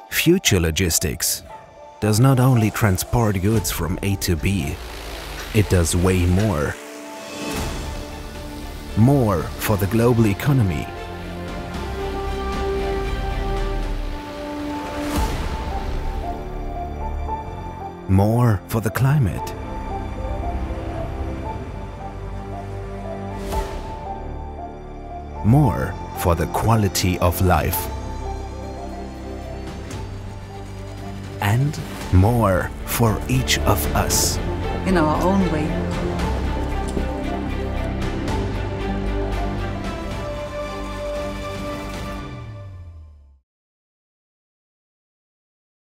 Future logistics does not only transport goods from A to B, it does way more. More for the global economy. More for the climate. More for the quality of life. And more for each of us. In our own way.